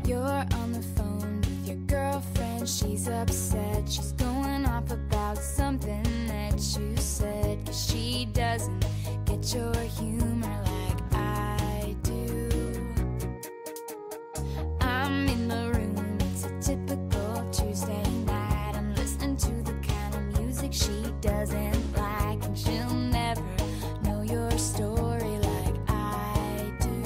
You're on the phone with your girlfriend. She's upset. She's going off about something that you said. 'Cause she doesn't get your humor like I do. I'm in the room, it's a typical Tuesday night. I'm listening to the kind of music she doesn't like, and she'll never know your story like I do.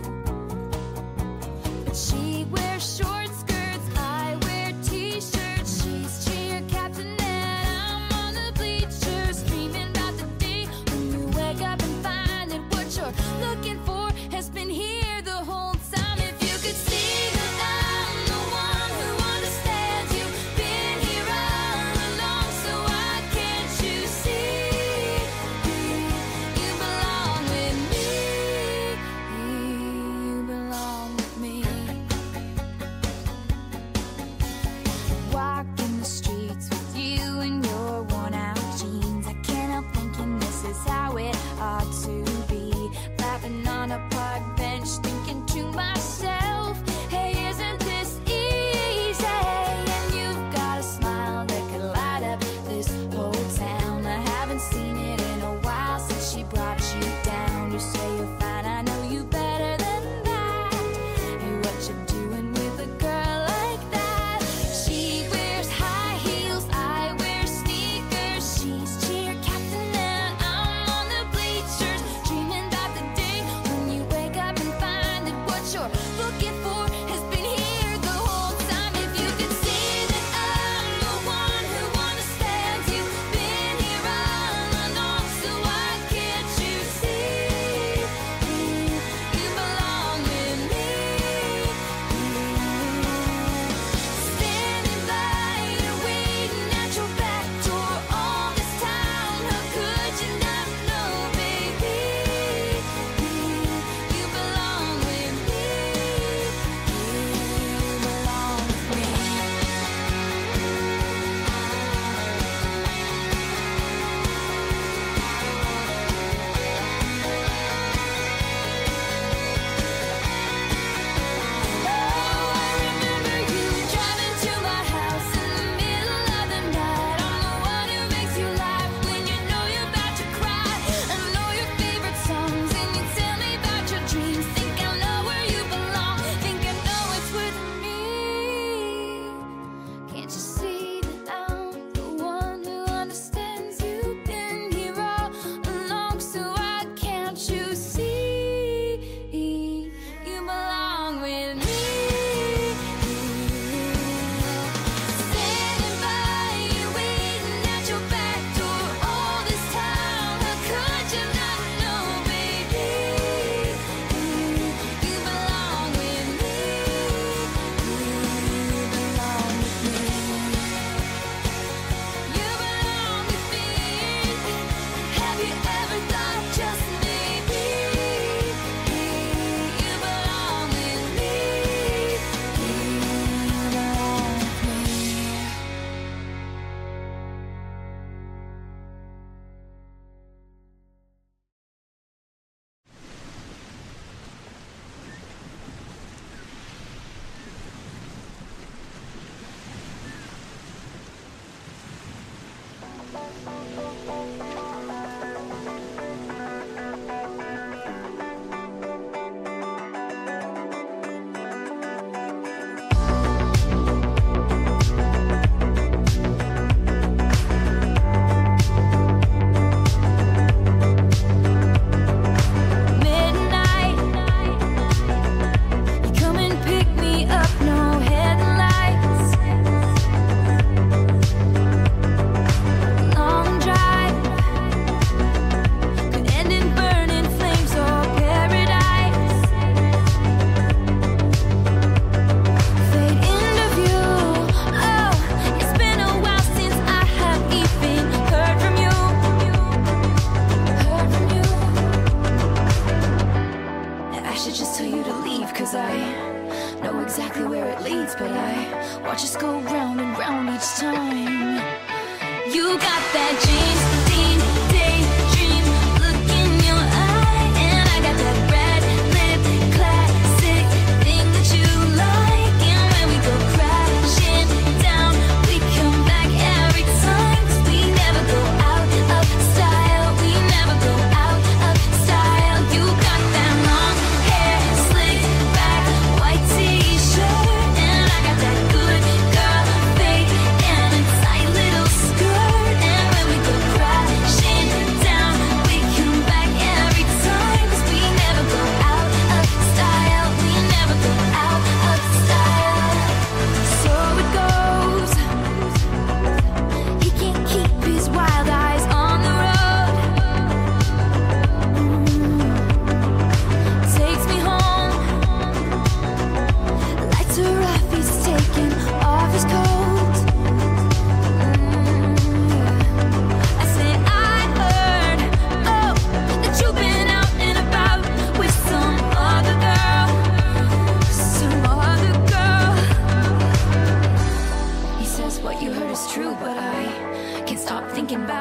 But she wears short skirts, I wear t-shirts. She's cheer captain and I'm on the bleachers, dreaming about the day when you wake up and find that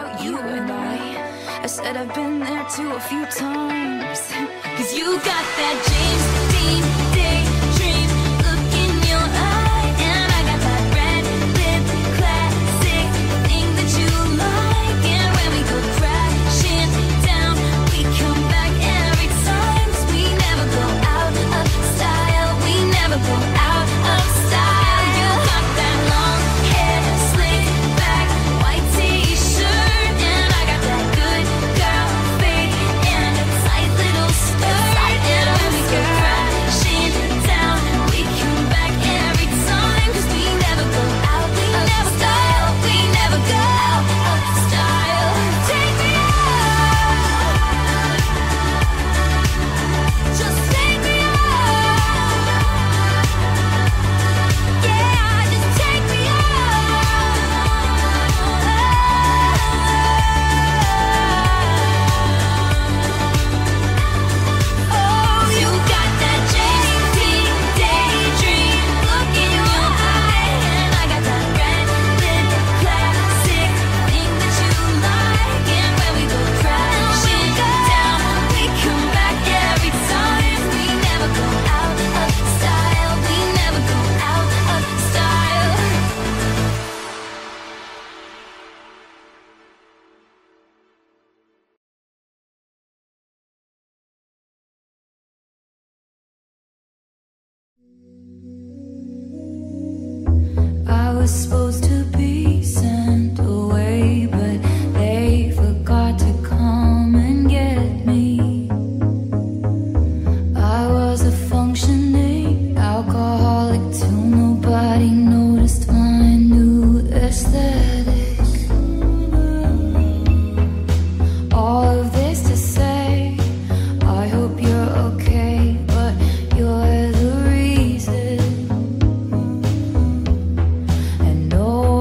about you and I said I've been there too a few times. Cause you got that James Dean daydream look in your eye, and I got that red lip classic thing that you like. And when we go crashing down, we come back every time. 'Cause we never go out of style, we never go out of style. You got that long hair, slick back, white t-shirt, and I got that good girl fade and a tight little skirt. And when we go crashing down, we come back every time. 'Cause we never go out of style, we never go out of style. Take me out, just take me out. Yeah, just take me out. Oh, you got that James Dean daydream look in your eye, and I got that red lip classic thing that you like. And when we go crashing down, we come back every time. We never go out of style, we never go out of style. I was supposed to be sent away, but they forgot to come and get me. I was a functioning alcoholic till nobody noticed my new aesthetic. All of this to say, I hope you're okay, but you're the reason. And no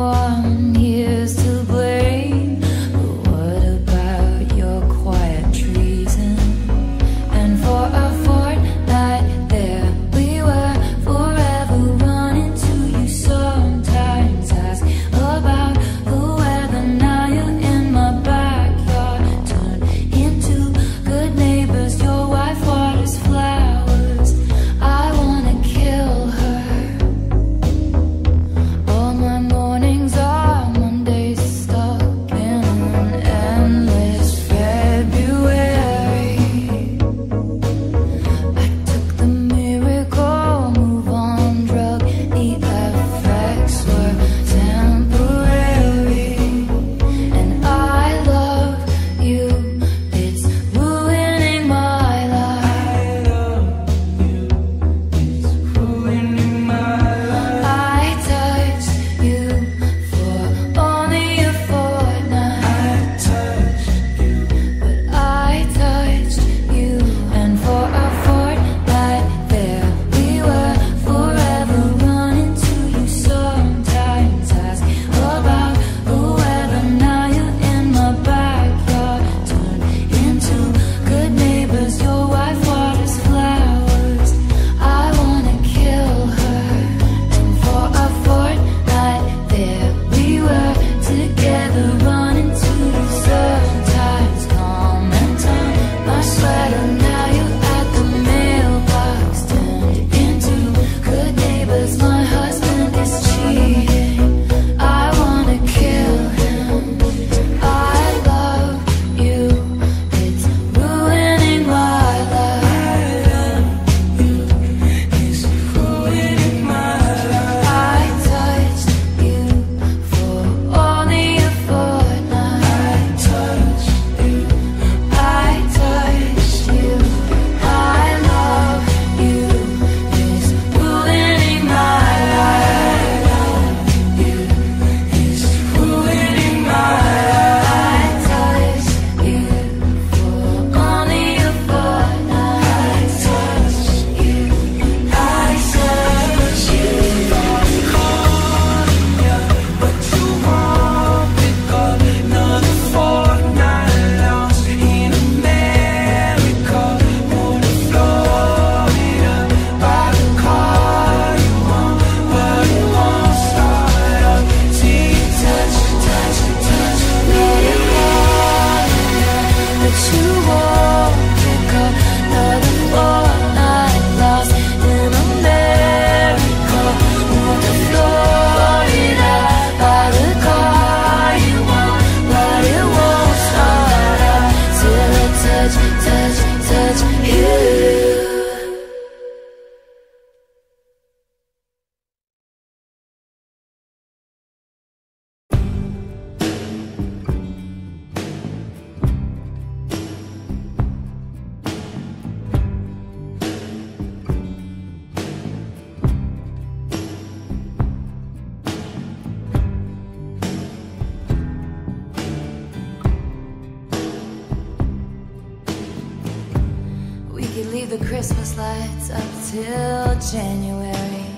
the Christmas lights up till January.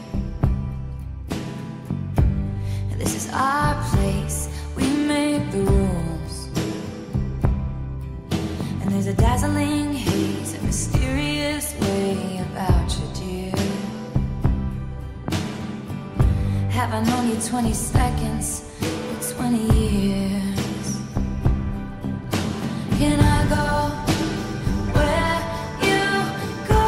This is our place, we make the rules. And there's a dazzling haze, a mysterious way about you, dear. Have I known you 20 seconds or 20 years? Can I go where you go?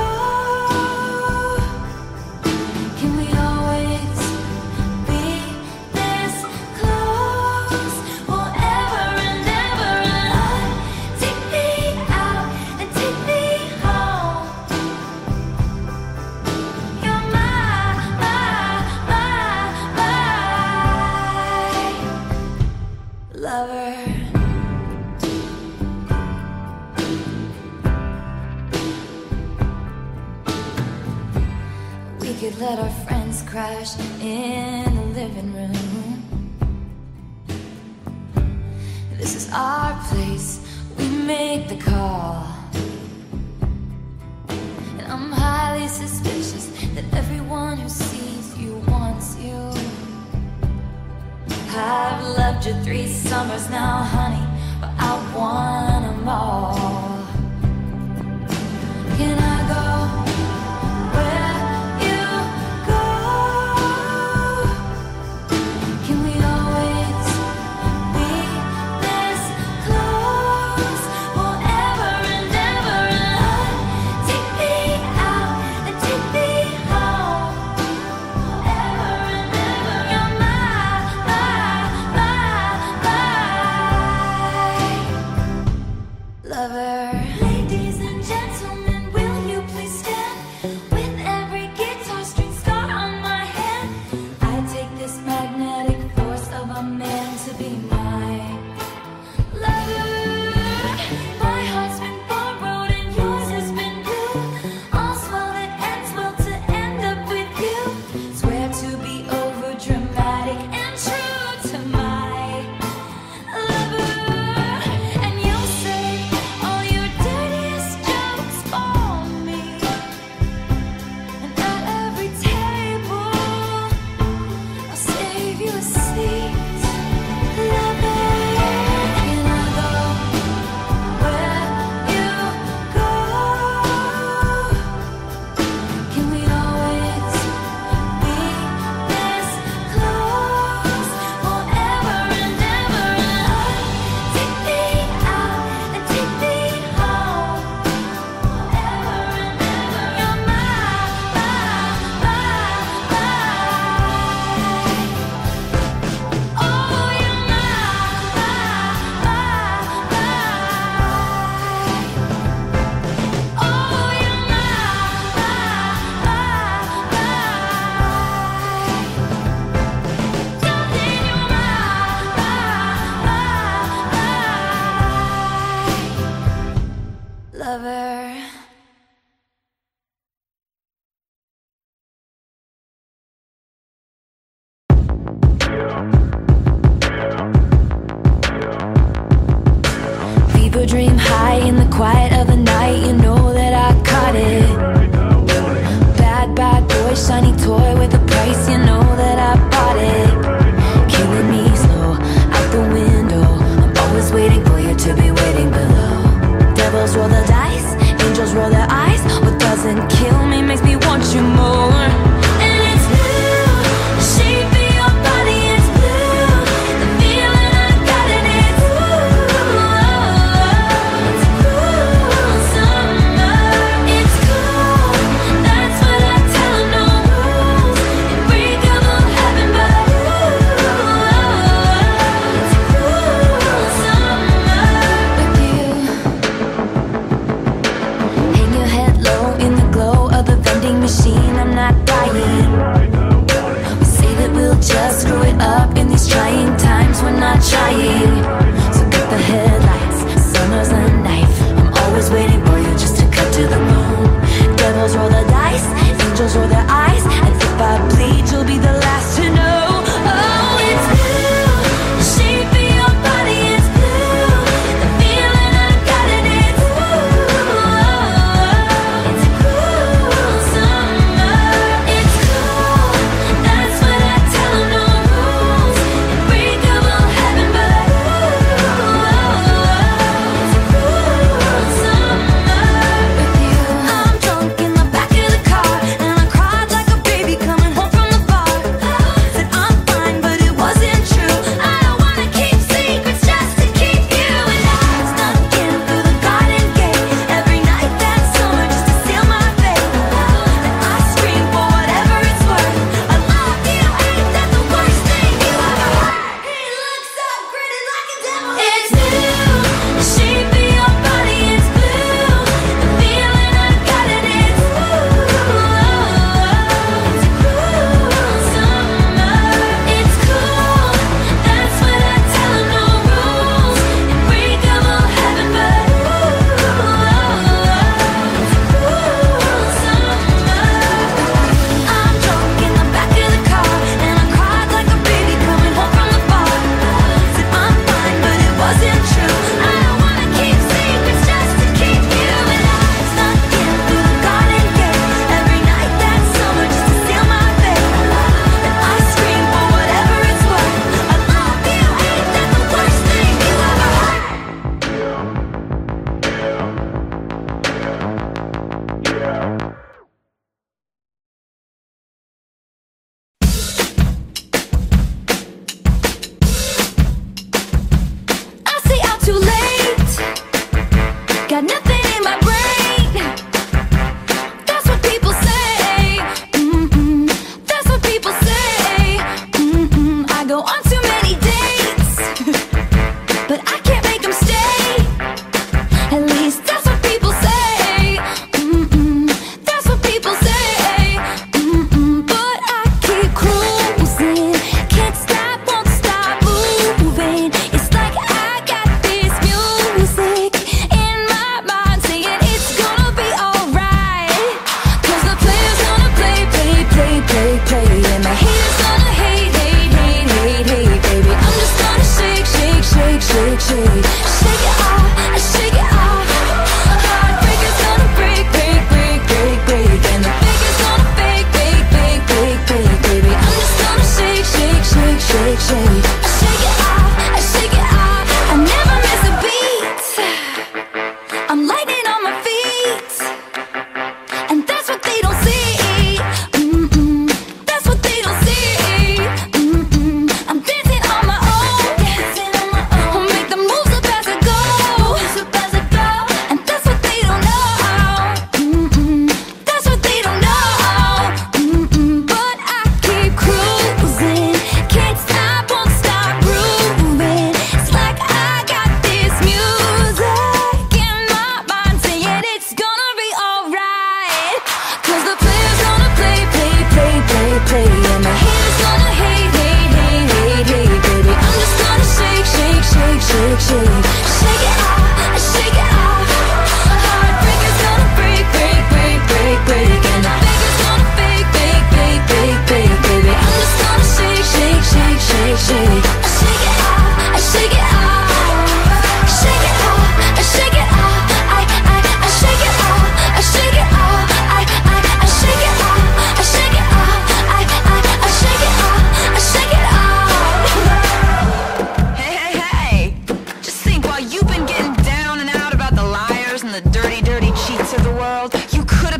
Can we always be this close forever and ever? And take me out and take me home. You're my lover. We could let our friends crash in the living room. This is our place, we make the call. And I'm highly suspicious that everyone who sees you wants you. I've loved you 3 summers now, honey, but I want them all. Can I go where you go? Can we always be this close forever and ever? And take me out and take me home forever and ever. You're my lover. Ladies and gentlemen, will you please stand? With every guitar string scar on my hand, I take this magnetic force of a man to be my lover. My heart's been borrowed and yours has been blue. All's well that ends well to end up with you. Swear to be over dramatic and true to my lover. And you'll say all your dirtiest jokes for me. And at every table, I'll save you a seat, lover. Can I go where you go? Can we always be this close forever and ever? Take me out and take me home forever and ever. You're my oh, you're my oh, you're my lover. Fever dream high in the quiet of the night. You know that I caught it. Bad, bad boy, shiny toy with a price. You know that I bought it. Killing me slow out the window. I'm always waiting for you to be waiting below. Devils roll the dice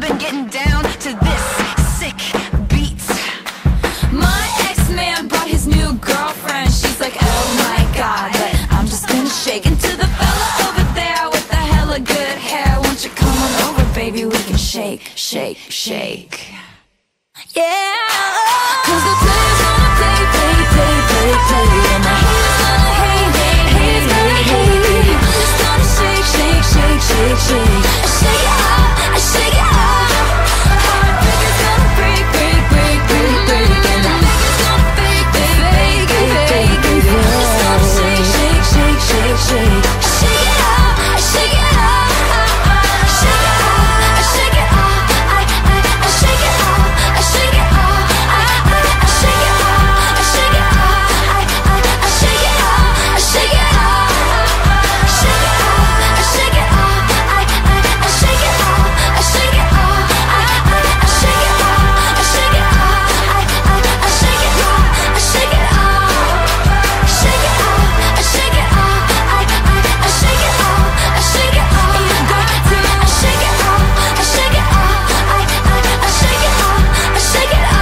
started getting down to this sick beat. My ex-man brought his new girlfriend. She's like, oh my god, but I'm just gonna shake into the fella over there with the hella good hair. Won't you come on over, baby? We can shake, shake, shake. Yeah, cause the players gonna play, play, play, play, play, and the haters gonna hate, hate, hate, hate, hate. I'm just gonna shake, shake, shake, shake, shake. I shake it up, I shake it up. Heartbreakers gonna break, break, break, break, break, and the fakers gonna fake, fake, fake, fake, fake. I'm just gonna shake, shake, shake, shake, shake. I shake it up, I shake it up. Shake it up, I shake it up. I shake it up, I shake it up. I shake it up, I shake it up. I shake it up, I shake it up. Shake it up, I shake it up. I shake it up, I shake it up. I shake it up, I shake it up. I shake it up, I shake it up. Shake it up, I shake it up. I shake it up, I shake it up. You got to, I shake it up, I shake it up. I shake it up, I shake it up.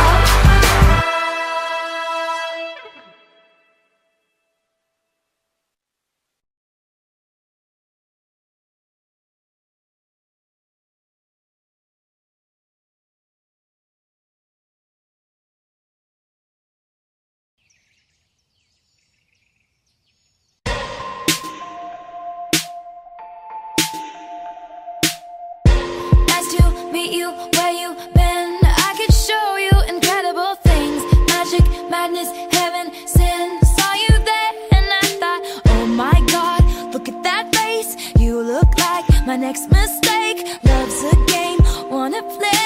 Nice to meet you, where you been? I could show you incredible things. Magic, madness, heaven, sin. Saw you there and I thought, oh my god, look at that face. You look like my next mistake. Love's a game, wanna play.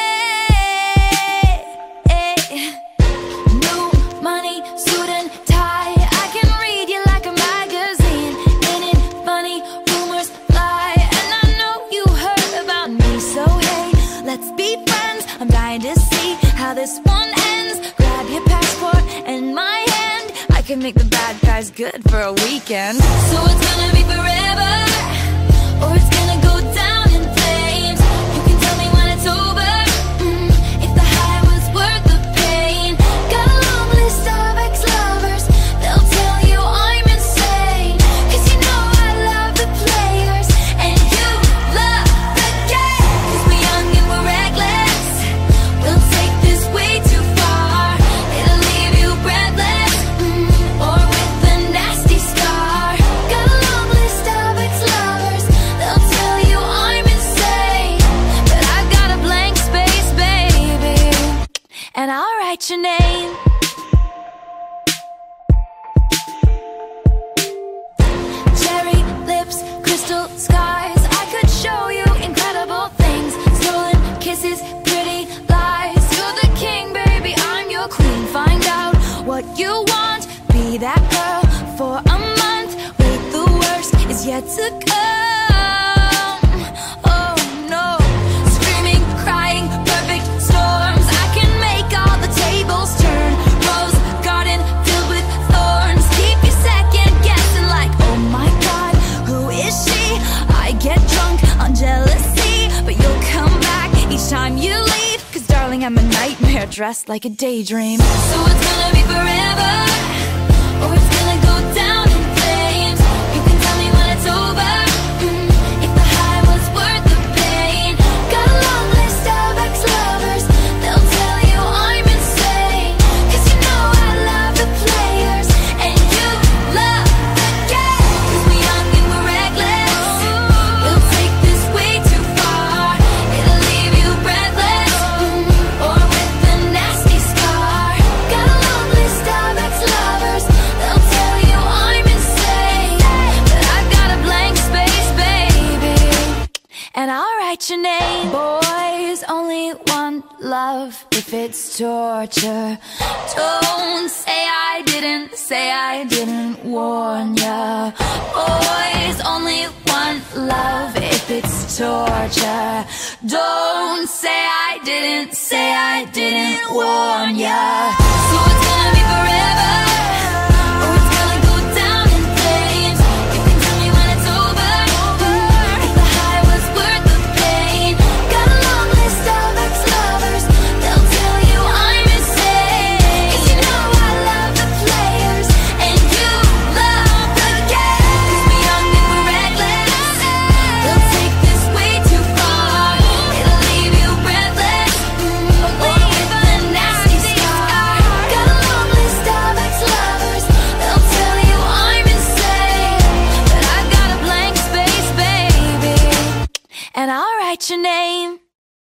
New money, suit and tie. I can read you like a magazine. Ain't it funny? Rumors fly, and I know you heard about me. So hey, let's be friends. I'm dying to see how this one ends. Grab your passport and my hand. I can make the bad guys good for a weekend. So it's gonna be forever, or it's gonna go down in flames. You can tell me when it's over, if the high was worth the pain. Got a long list of ex-lovers. They'll tell you I'm insane, cause you know I love the players and you love the game. Cause we're young and we're reckless. We'll take this way too far. It'll leave you breathless, or with a nasty scar. Got a long list of ex-lovers. They'll tell you I'm insane, but I've got a blank space, baby, and I'll write your name. Cherry lips, crystal skies. I could show you incredible things. Stolen kisses, pretty lies. You're the king, baby, I'm your queen. Find out what you want. Be that girl for a month. Wait, the worst is yet to come. Oh no. Screaming, crying, perfect storms. I can make all the tables turn. Rose garden filled with thorns. Keep you second guessing like, oh my god, who is she? I get drunk on jealousy, but you'll come back each time you leave. Cause darling, I'm a nightmare dressed like a daydream. So it's gonna be forever, or it's gonna go down in flames. You can tell me when it's over, if the high was worth the pain. Got a long list of ex-lovers. They'll tell you I'm insane, cause you know I love the players and you love the game. Cause we're young and we're reckless. We'll take this way too far. It'll leave you breathless, or with a nasty scar. Got a long list of ex-lovers. They'll tell you I'm insane, but I've got a blank space, baby, and I'll write your name. Boys only want love if it's torture. Don't say I didn't warn ya. Boys only want love if it's torture. Don't say I didn't warn ya. So it's gonna be forever, or it's gonna go down in flames. You can tell me when it's over, if the high was worth the pain. Got a long list and I'll write your name.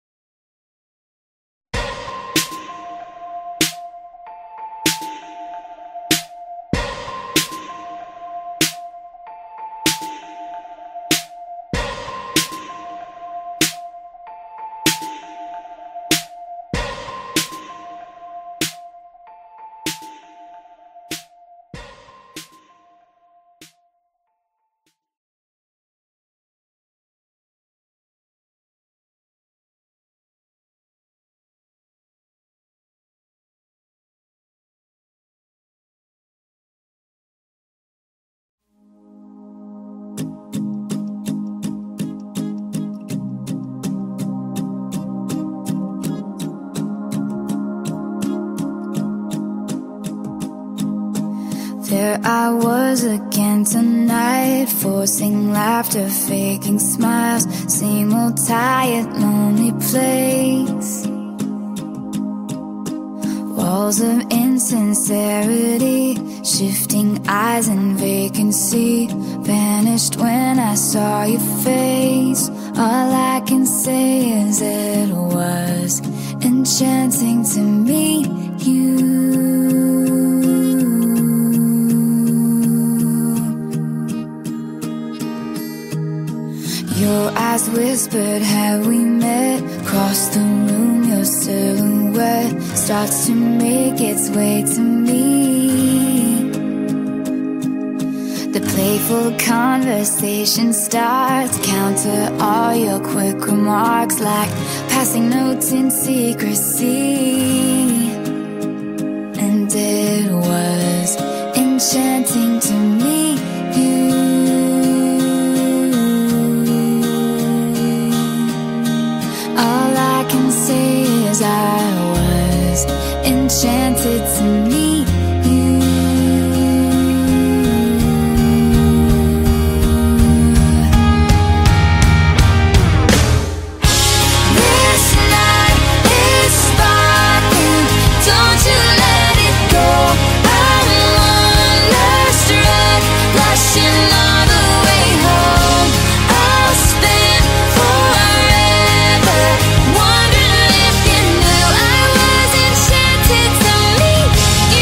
There I was again tonight, forcing laughter, faking smiles. Same old tired, lonely place. Walls of insincerity, shifting eyes and vacancy. Vanished when I saw your face. All I can say is it was enchanting to meet you. Your eyes whispered, have we met? Across the room, your silhouette starts to make its way to me. The playful conversation starts, counter all your quick remarks like passing notes in secrecy. And it was enchanting to meet you. I was enchanted to meet you. This night is sparkling, don't you let it go. I'm wonderstruck, blushing all the way home. I'll spend forever wondering if you knew I was enchanted to meet you.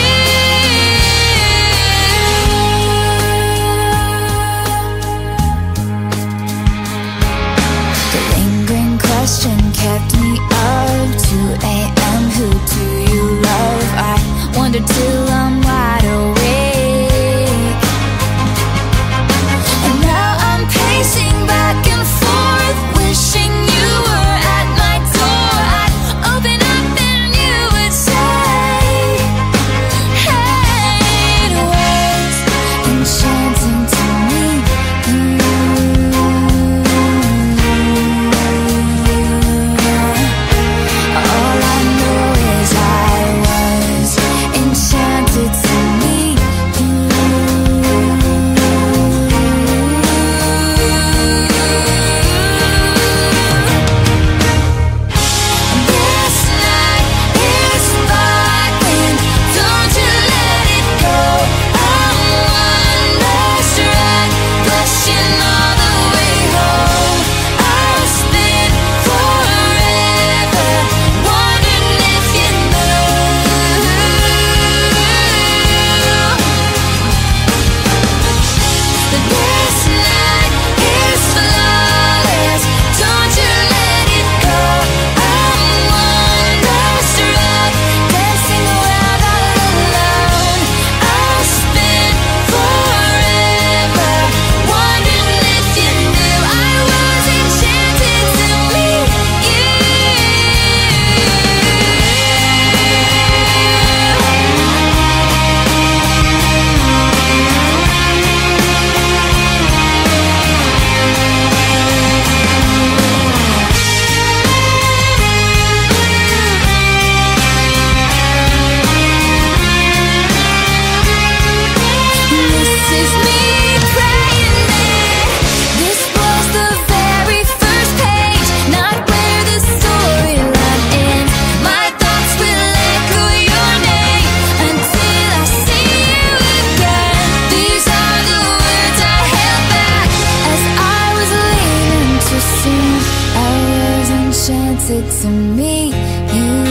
enchanted to meet you.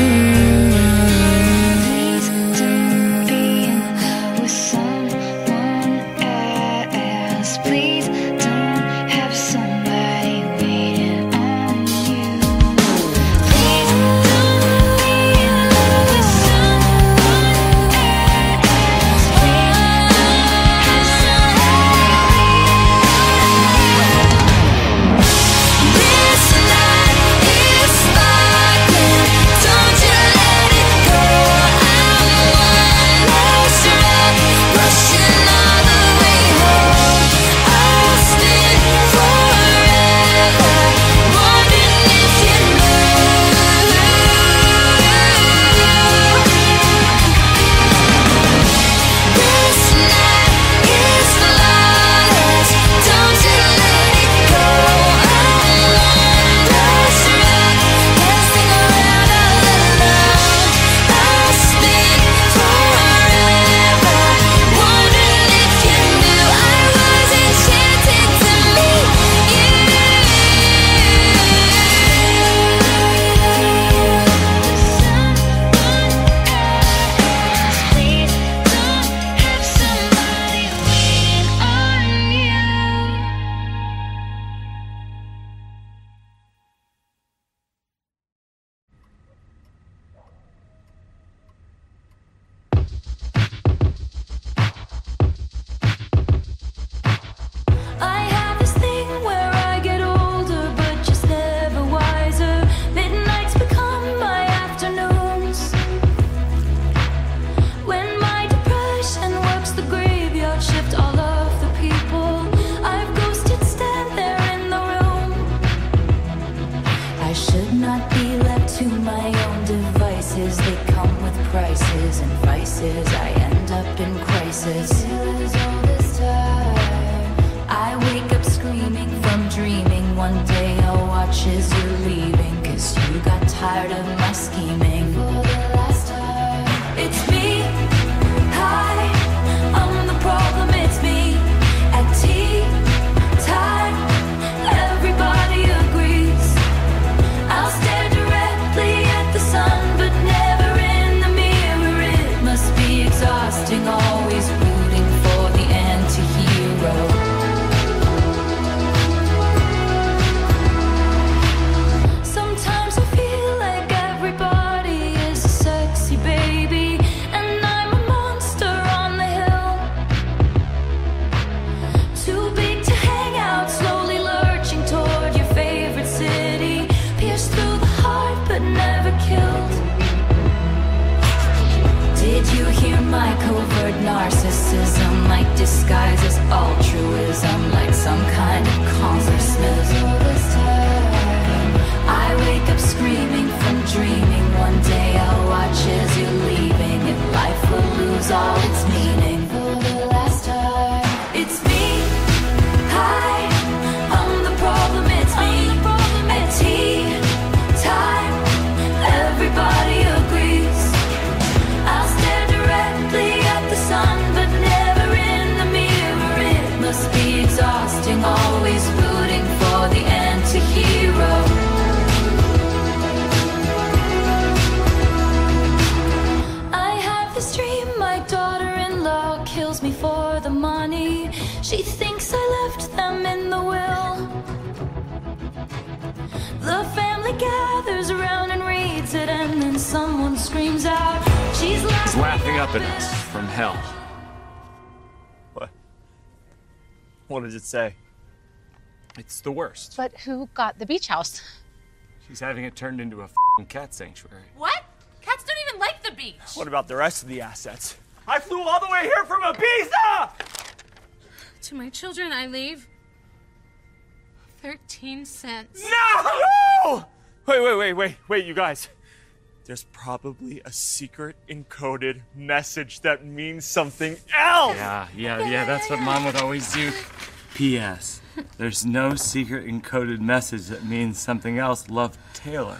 Please don't be in love with someone else. Please don't have somebody waiting on you. Please don't be in love with someone else. Please don't have somebody This night is sparkling. Don't you let it go. I'm one last rock, rushing all the way home. I'll spin forever, wondering if you know. This night is flawless. Don't you let it go. I'm one last rock, dancing around all alone. I'll spin forever, wondering if you knew I was enchanted to meet you. Please don't have somebody waiting on you. I have this thing where I get older, but just never wiser. Midnights become my afternoons. When my depression works the graveyard shift, all of the people I've ghosted stand there in the room. I should not be left to my own devices. They come with prices and vices. I end up in crisis. I wake up screaming from dreaming. One day I'll watch as you're leaving, 'cause you got tired of my scheming. For the last time, it's me. Hi, I'm the problem, it's me. At tea time, everybody agrees. I'll stare directly at the sun, but never in the mirror. It must be exhausting, always rooting for the anti-hero. Sometimes I feel like everybody is a sexy baby, and I'm a monster on the hill. Too big to hang out, slowly lurching toward your favorite city. Pierced through the heart, but never killed. Did you hear my covert narcissism? Like disguises altruism, like some kind of consciousness. I wake up screaming from dreaming. One day I'll watch as you're leaving, and life will lose all its meaning. For the last time, it's me. Hi, I'm the problem, it's me. At tea time, everybody agrees. I'll stare directly at the sun, but never in the mirror. It must be exhausting, always rooting for the anti-hero. I have this dream, my daughter-in-law kills me for the money. She thinks I left them in the will. The family gathers around and reads it, and then someone screams out, she's He's laughing up at us from hell. What? What does it say? It's the worst. But who got the beach house? She's having it turned into a f***ing cat sanctuary. What? Cats don't even like the beach. What about the rest of the assets? I flew all the way here from Ibiza! To my children, I leave 13 cents. No! Wait, you guys. There's probably a secret encoded message that means something else! Yeah, that's what Mom would always do. P.S. There's no secret encoded message that means something else. Love, Taylor.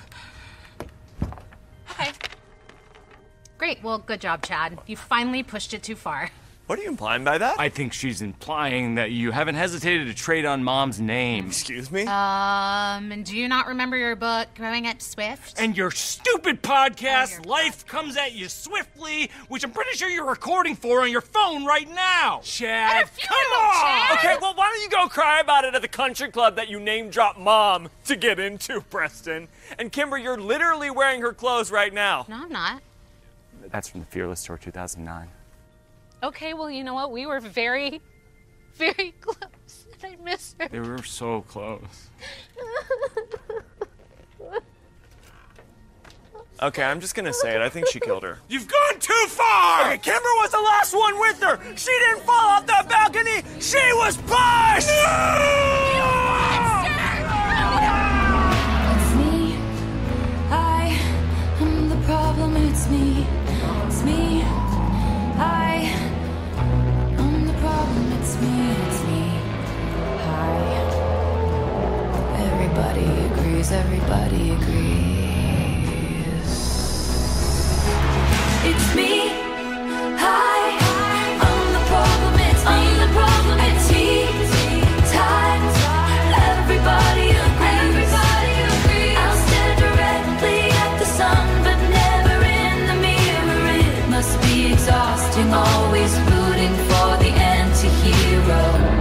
Okay. Great. Well, good job, Chad. You finally pushed it too far. What are you implying by that? I think she's implying that you haven't hesitated to trade on Mom's name. Excuse me? And do you not remember your book, Growing Up Swift? And your stupid podcast, Life Comes at You Swiftly, which I'm pretty sure you're recording for on your phone right now. Chad, come on! Chad. Okay, well, why don't you go cry about it at the country club that you name-dropped Mom to get into, Preston? And Kimber, you're literally wearing her clothes right now. No, I'm not. That's from the Fearless Tour 2009. Okay, well, you know what? We were very, very close. I miss her. They were so close. Okay, I'm just gonna say it. I think she killed her. You've gone too far! Okay, Kimber was the last one with her! She didn't fall off that balcony! She was pushed! It's me. I am the problem. It's me. It's me. I am the problem. It's me. It's me. Hi. Everybody agrees. Everybody agrees. It's me. Hi. I'm the problem. It's me. I'm the problem. It's me. Time. Everybody agrees. I'll stare directly at the sun, but never in the mirror. It must be exhausting, always rooting for the anti-hero.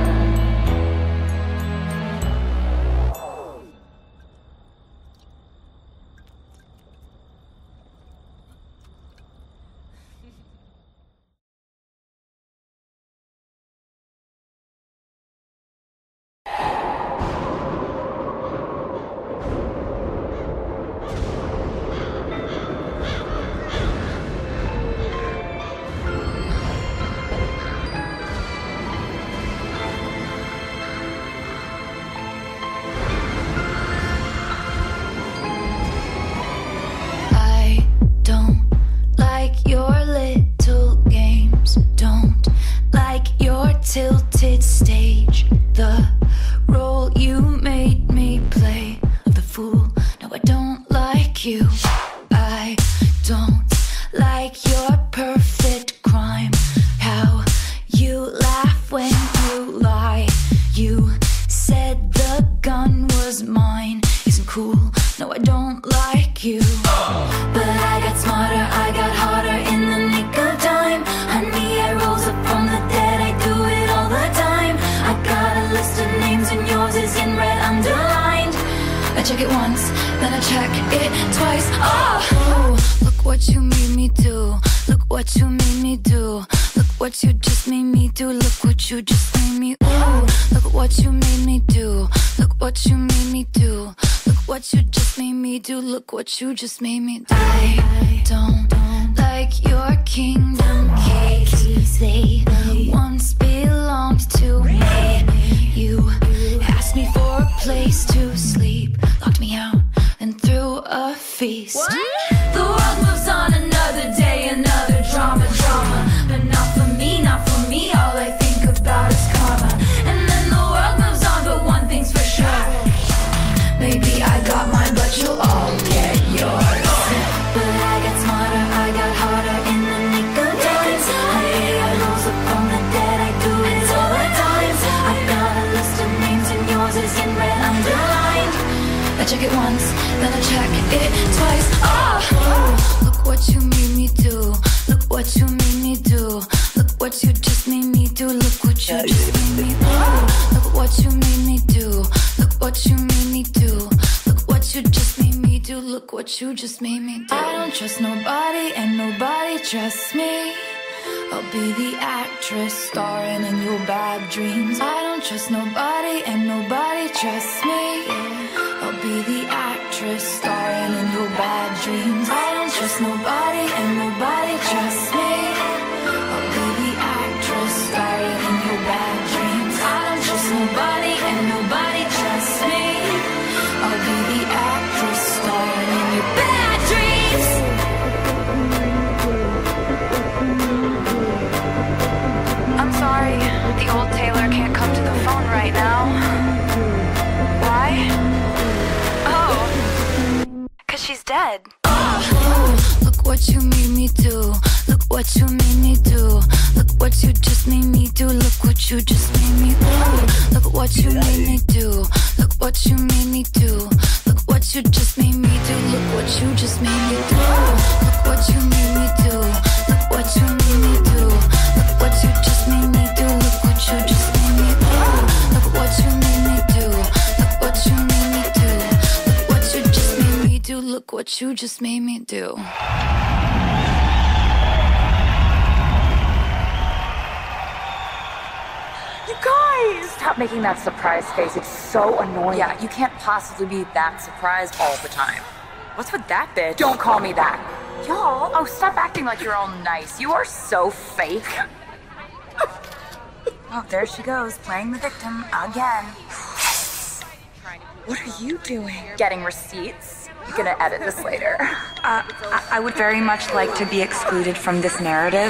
I don't like your little games. Don't like your tilted stage. The role you made me play of the fool. No, I don't like you. I don't like your perfect crime. How you laugh when you lie. You said the gun was mine. Isn't cool. No, I don't like you. But I got smarter, I got harder in the nick of time. Honey, I rose up from the dead, I do it all the time. I got a list of names and yours is in red underlined. I check it once, then I check it twice. Oh, look what you made me do. Look what you made me do. Look what you just made me do. Look what you just made me. Ooh, look what you made me do. Look what you made me do. Look what you just made me do. Look what you just made me do. I don't like your kingdom keys. They once belonged to me. You asked me for a place to sleep, locked me out, and threw a feast. The world moves on, another day, another drama. But not for me, not for me. All I think about is karma. And then the world moves on, but one thing's for sure. Maybe I got mine, but you'll all get yours. But I got smarter, I got harder in the nick of time. Honey, I rose up from the dead, I do it all the time. I got a list of names and yours is in red underlined. I check it once, then I check it twice. Oh, look what you made me do. Look what you made me do. Look what you just made me do. Look what you just made me do. Look what you made me do. Look what you made me do. Look what you just made me do. Look what you just made me do. I don't trust nobody and nobody trusts me. I'll be the actress starring in your bad dreams. I don't trust nobody and nobody trusts me. I'll be the actress starring in your bad dreams. I don't trust nobody and nobody trusts me. I'll be the actress starring in your bad dreams. I don't trust nobody and nobody trusts me. I'll be the actress starring in your bad dreams. I'm sorry, the old Taylor can't come to the phone right now. Why? Oh, 'cause she's dead. Oh, look what you made me do. Look what you made me do. Look at what you just made me do. Look what you just made me do. Look at what you made me do. Look what you made me do. Look what you just made me do. Look what you just made me do. Look what you made me do. Look what you made me do. Look what you just made me do. Look what you just made me do. Look what you made me do. Look what you made me do. Look what you just made me do. Look what you just made me do. Guys, stop making that surprise face. It's so annoying. Yeah, you can't possibly be that surprised all the time. What's with that bitch? Don't call me that. Y'all, oh, stop acting like you're all nice. You are so fake. Oh, there she goes, playing the victim again. What are you doing? Getting receipts? You're gonna edit this later. I would very much like to be excluded from this narrative.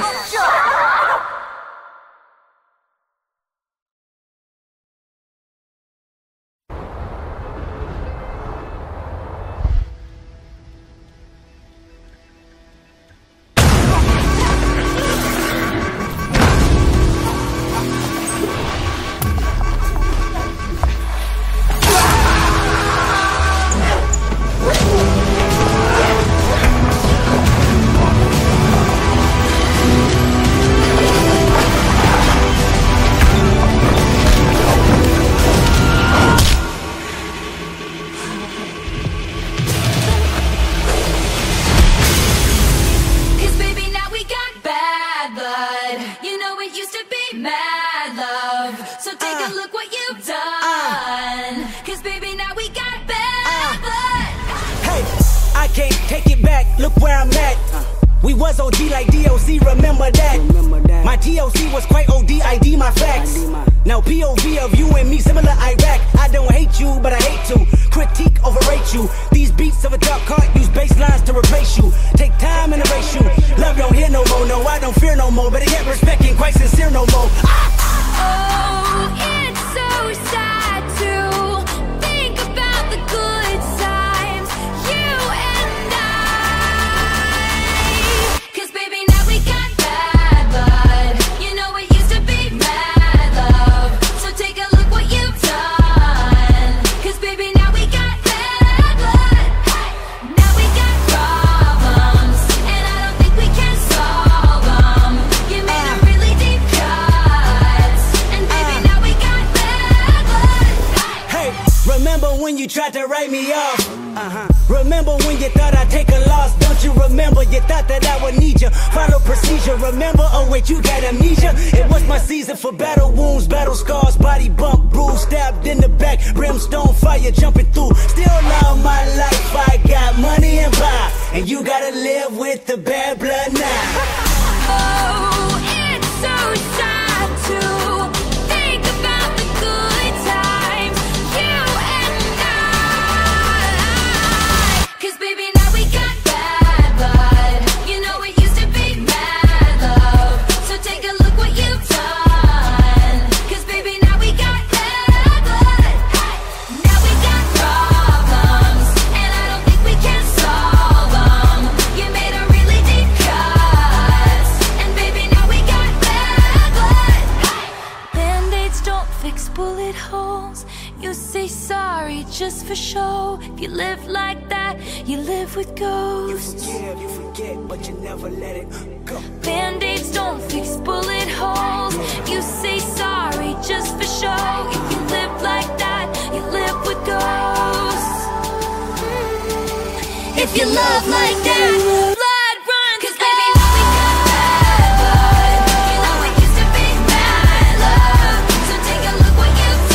If you love like that, blood run, 'cause baby, now we got bad blood. You know it used to be mad love. So take a look what you've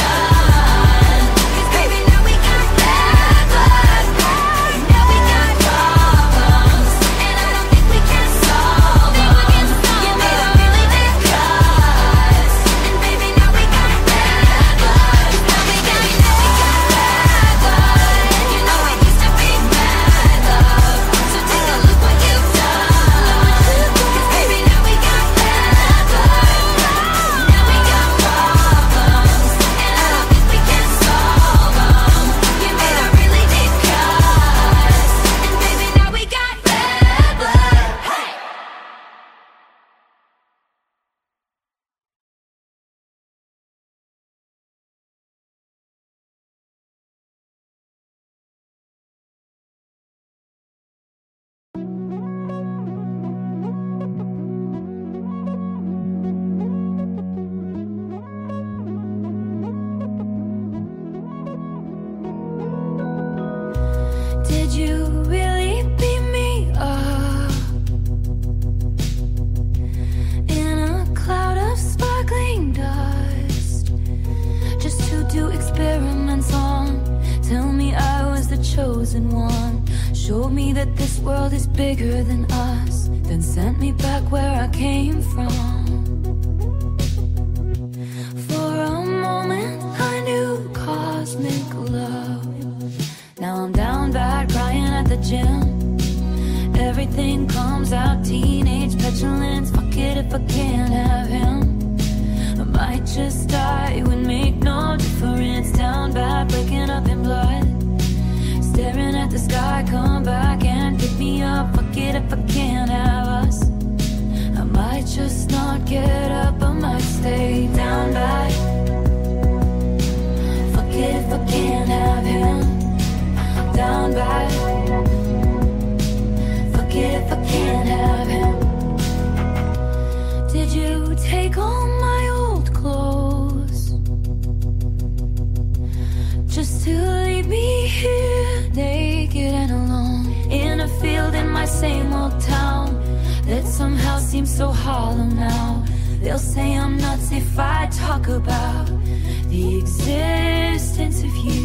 done. 'Cause baby, now we got bad blood. Now we got problems, and I don't think we can solve them. You made a really big cuts, and baby, now we got bad blood. Now we got bad blood. You know it used to be mad love. So take a look what Did you really beat me up? In a cloud of sparkling dust, just to do experiments on. Tell me I was the chosen one. Showed me that this world is bigger than us, then sent me back where I came from. For a moment I knew cosmic love. Now I'm down bad, crying at the gym. Everything comes out, teenage petulance. Fuck it if I can't have him. I might just die, it would make no difference. Down bad, breaking up in blood. Staring at the sky, come back and pick me up. Fuck it if I can't have us. I might just not get up, I might stay down bad. Fuck it if I can't have him. Down bad. Fuck it if I can't have him. Did you take all my old clothes just to leave me here naked and alone in a field in my same old town that somehow seems so hollow now? They'll say I'm nuts if I talk about the existence of you.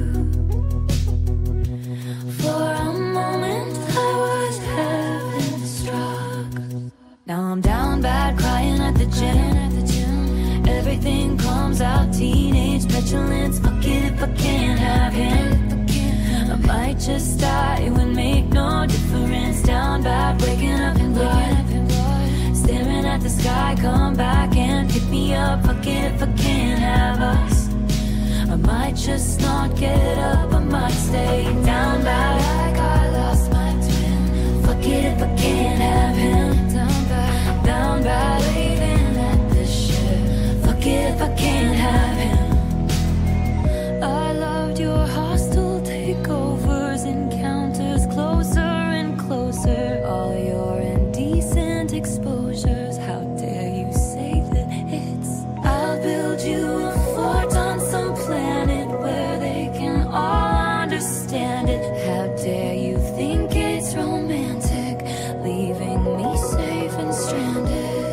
For a moment I was heaven struck. Now I'm down bad, crying at the gym. Everything comes out, teenage petulance. Fuck it if I can't have him. I might just die, it would make no difference. Down bad, waking up in blood. Staring at the sky, come back and pick me up. Fuck it if I can't have us. I might just not get up, I might stay down bad. Like I lost my twin. Fuck it if I can't have him. Down bad, waving at the ship. Fuck it if I can't have him. I loved your hostile takeovers, encounters closer and closer. All your indecent exposures. How dare you say that it's? I'll build you a fort on some planet where they can all understand it. How dare you think it's romantic, leaving me safe and stranded?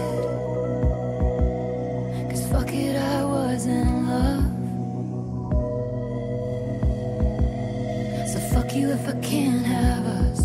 'Cause fuck it, I was in love. So fuck you if I can't have us.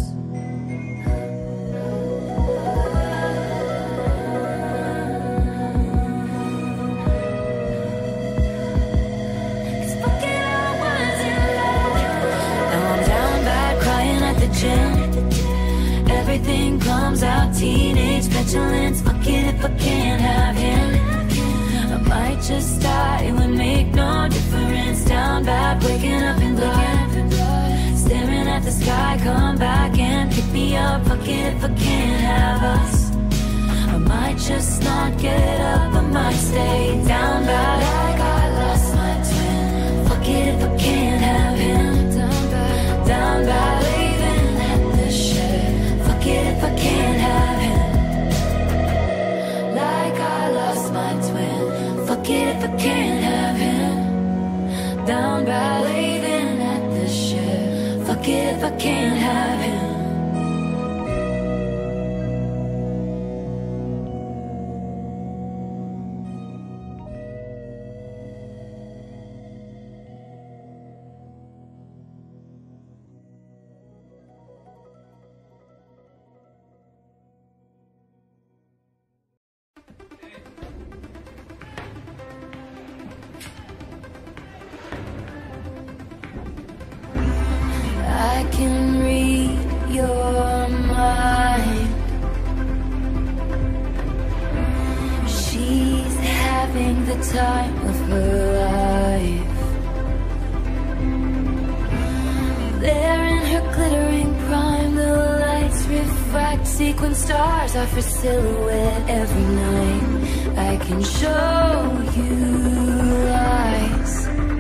Everything comes out, teenage petulance. Fuck it if I can't have him. I might just die, it would make no difference. Down bad, waking up in blood. Staring at the sky, come back and pick me up. Fuck it if I can't have us. I might just not get up, I might stay down bad. Like I lost my twin. Fuck it if I can't have him. Down bad, leaving at the ship. Fuck it if I can't have him. Like I lost my twin. Fuck it if I can't have him. Down bad, leaving at the ship. Fuck it if I can't have him. I can read your mind. She's having the time of her life. There in her glittering prime, the lights refract. Sequin stars are for silhouette every night. I can show you lies.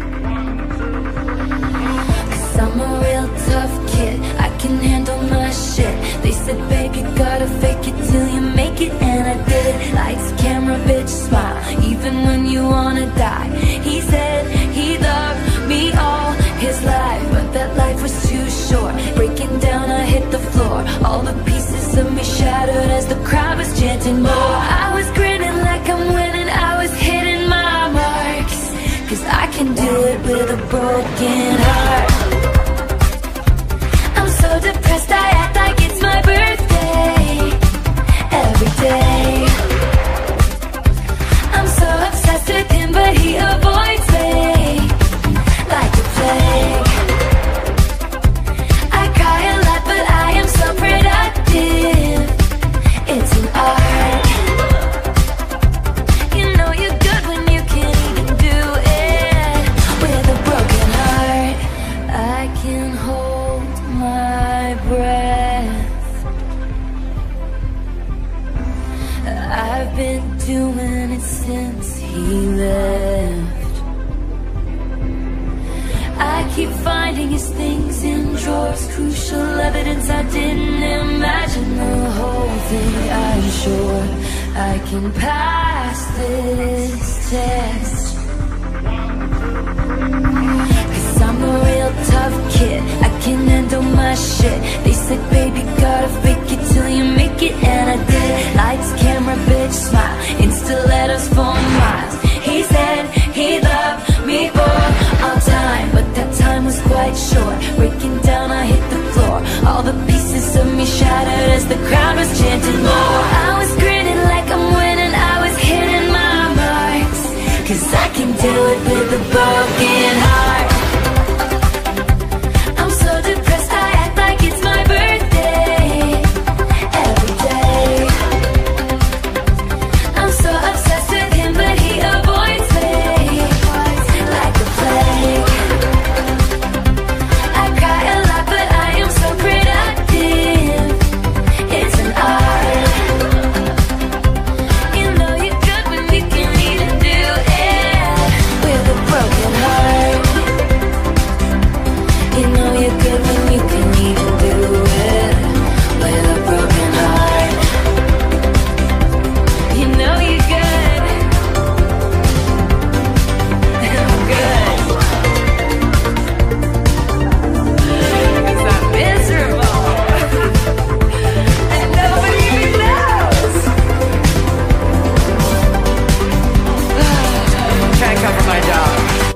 I'm a real tough kid, I can handle my shit. They said, babe, you gotta fake it till you make it, and I did it. Lights, camera, bitch, smile, even when you wanna die. He said he loved me all his life, but that life was too short. Breaking broken heart. I'm so depressed, I act like it's my birthday every day. I'm so obsessed with him, but he avoids me like the plague. I cry a lot, but I am so productive. It's an art. You know you're good when you can't even do it. With a broken heart, I can hold my breath. I've been doing it since he left. I keep finding his things in drawers, crucial evidence I didn't imagine the whole thing. I'm sure I can pass this test, 'cause I'm a real tough kid, I can handle my shit. They said, baby, gotta fake it till you make it, and I did. Lights, camera, bitch, smile, Insta letters for miles. He said he loved me for all time, but that time was quite short. Breaking down, I hit the floor. All the pieces of me shattered as the crowd was chanting more. I was grinning like I'm winning, I was hitting my marks, 'cause I can do it with a broken heart. I'm so depressed, I act like it's my birthday every day. I'm so obsessed with him, but he avoids me like the plague. I cry a lot, but I am so productive. It's an art. You know you're good when you can't even do it with a broken heart. You know you're good when you can't even do it with a broken heart. You know you're good. I'm good. 'Cause I'm miserable. And nobody even knows. Can't cover my job.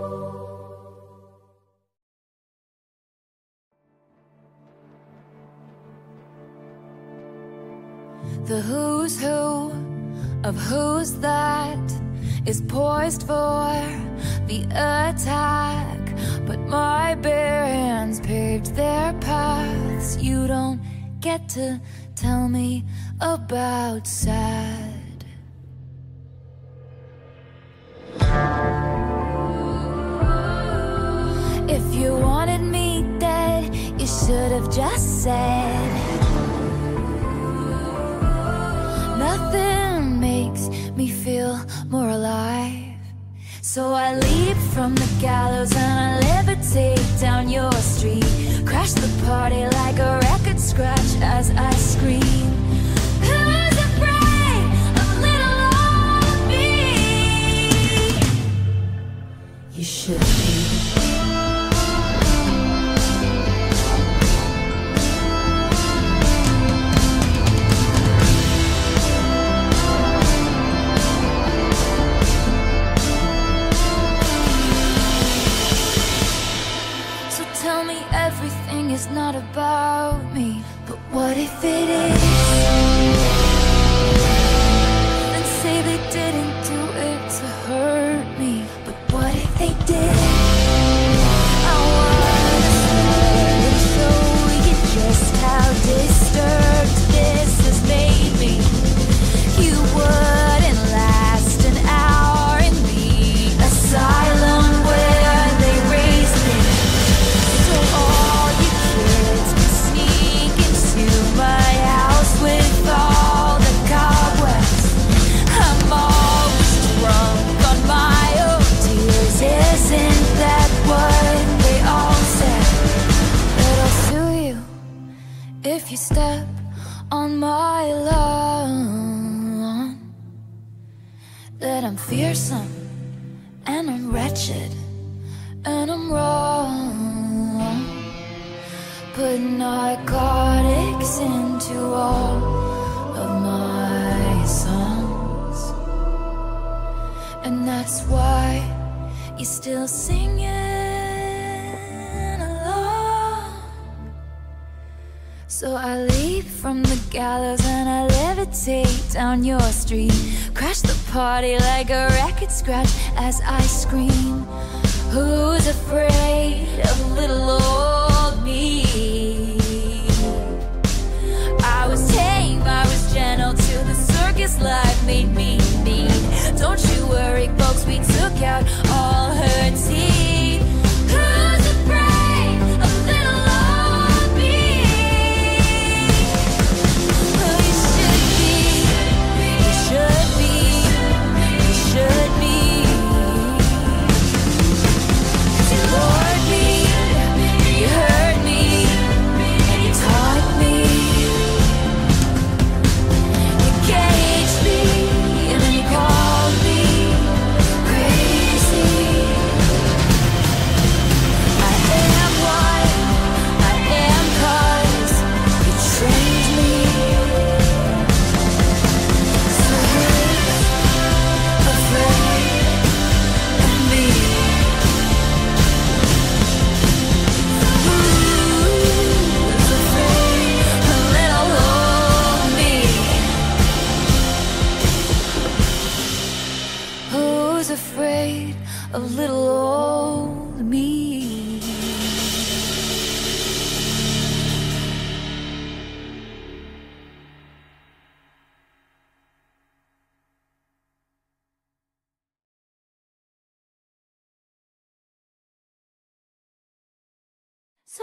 The who's who of who's that is poised for the attack, but my bare hands paved their paths. You don't get to tell me about sad. If you wanted me dead, you should have just said. Nothing makes me feel more alive. So I leap from the gallows and I levitate down your street. Crash the party like a record scratch as I scream. Who's afraid of little old me? You should be. Tell me everything is not about me, but what if it is? Then say they didn't do it to hurt me, but what if they did? I wanna show you just how disturbed this has made me. You wouldn't last an hour in the asylum where they raised me. So all you kids can sneak into my house with all the cobwebs. I'm always drunk on my own tears. Isn't that what they all said? That I'll sue you if you step on my lawn. That I'm fearsome and I'm wretched and I'm wrong. Put narcotics into all of my songs, and that's why you're still singing. So I leap from the gallows and I levitate down your street. Crash the party like a record scratch as I scream. Who's afraid of little old me? I was tame, I was gentle till the circus life made me mean. Don't you worry, folks, we took out all her teeth. Who's afraid of little old me? Well, you should be, you should be, you should be. 'Cause you lured me, you hurt me, and you taught me. You caged me, and then you called me crazy. I am what I am 'cause you trained me. So who's afraid of me? Who's afraid of little old me? Who's afraid of little old me? So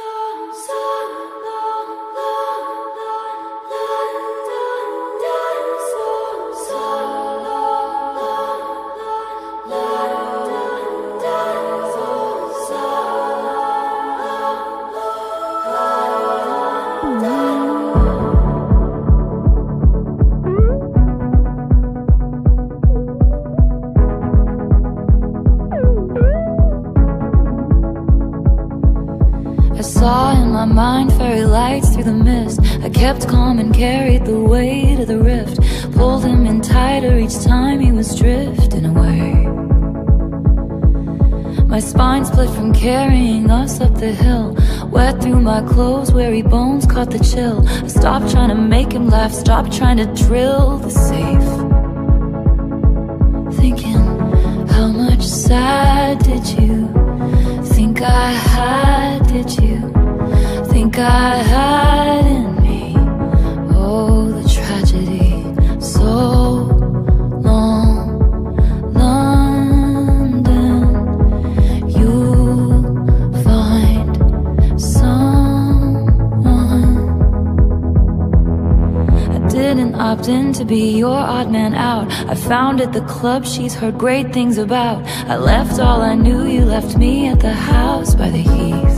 I saw in my mind fairy lights through the mist. I kept calm and carried the weight of the rift. Pulled him in tighter each time he was drifting away. My spine split from carrying us up the hill. Wet through my clothes, weary bones caught the chill. I stopped trying to make him laugh, stopped trying to drill the safe. Thinking, how much sad did you think I had, did you think I had in me? Oh, the tragedy, so long, London, you'll find someone. I didn't opt in to be your odd man out. I found at the club she's heard great things about. I left all I knew, you left me at the house by the heath.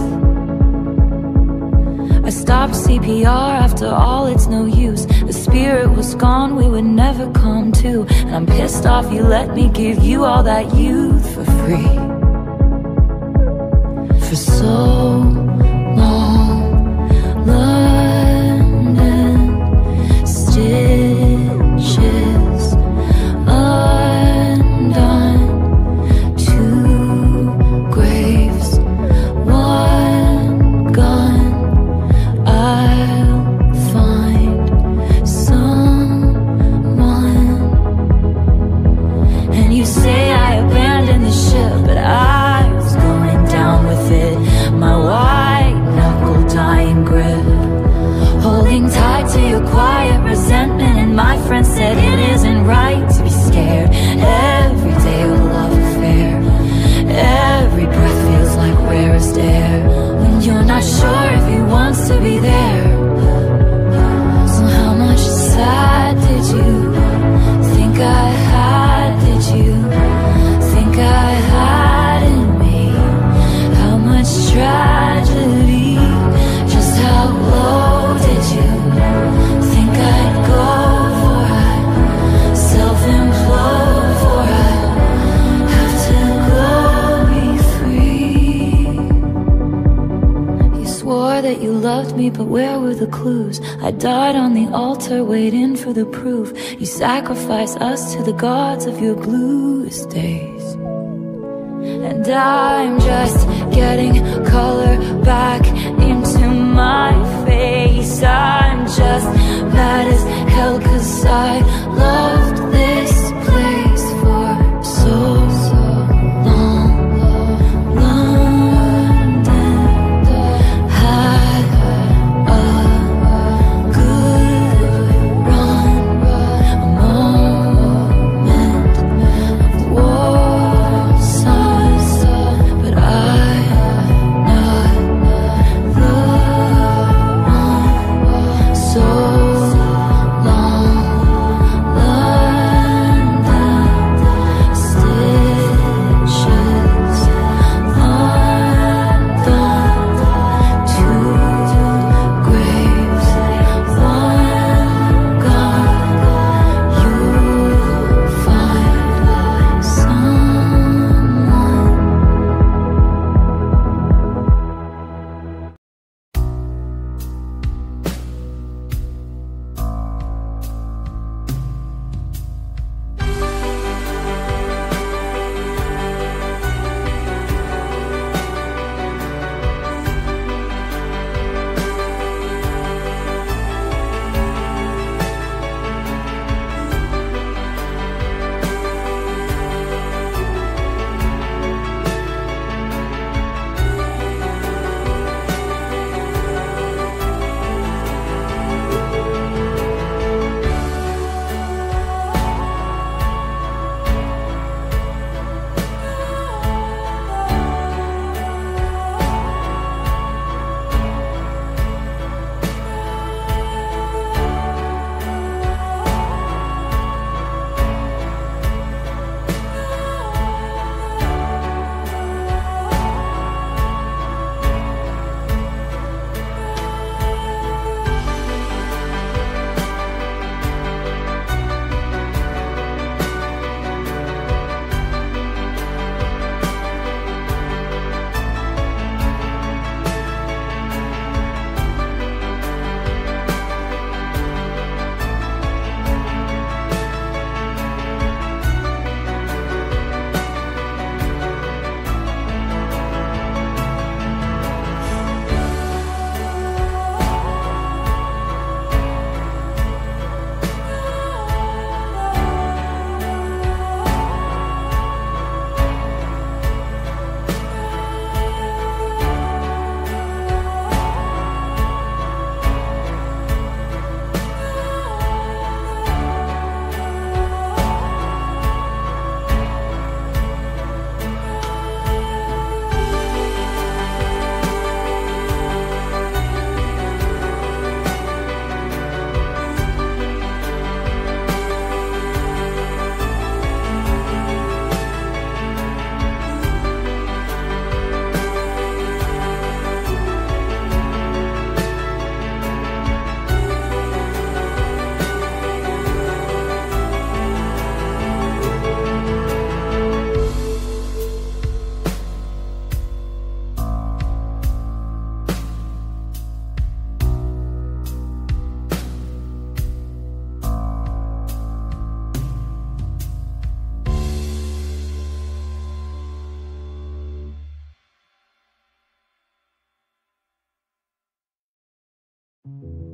I stopped CPR after all, it's no use. The spirit was gone, we would never come to. And I'm pissed off you let me give you all that youth for free. For so long, London, stitches undone, two graves, one gun. I'll find someone. And you say I abandoned the ship, but I was going down with it. My white knuckle dying grip, holding tight to your quiet resentment. And my friend said it isn't right to be scared. Every day a love affair, every breath feels like rarest air. When you're not sure if he wants to be there. So how much sad did you think I had, did you think I had in me? How much tragedy, just how low did you think I'd go for? I'd self-implode for I'd have to go be free. You swore that you loved me, but where were the clues? I died on the altar waiting for the proof. You sacrificed us to the gods of your bluest days. And I'm just getting color back into my face. you.